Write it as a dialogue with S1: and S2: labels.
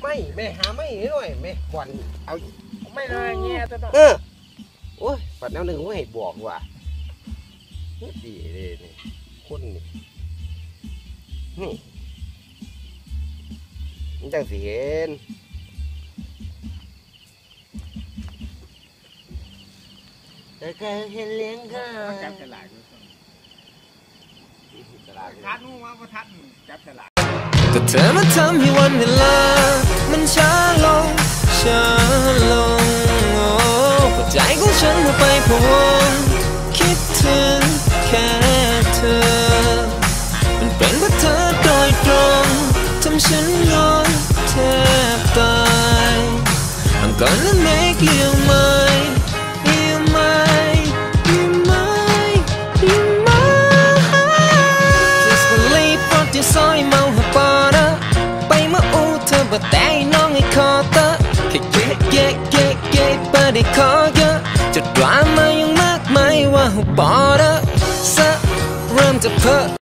S1: ไม่หาไม่หน่อยไม่ก่อนเอา
S2: ไม่เลยเงี้ยตัว
S1: โอ้ยปัดแนวหนึ่งว่าให้บอกว่าดีเลยนี่คนนี่มันจังสิเห็นแต่ก็เห็นเลี้ยงกัน
S2: จับฉลากทัดนู่นว่าประทัดจับฉลาก
S3: แต่เธอมาทำให้วันเวลามันช้าลงหัวใจของฉันหัวไปพะวงคิดถึงแค่เธอมันเป็นเพราะเธอโดยตรงทำฉันงอนแทบตาย I'm gonna make you mine Just believe what you saw เมาหัวปอดไปมาอู้เธอบ่แต่น้องให้คอเตอแค่เย่ไปได้ขอเยอะจดว่ามายังมากมายว่าหัวปอดซะเริ่มจะเพ้อ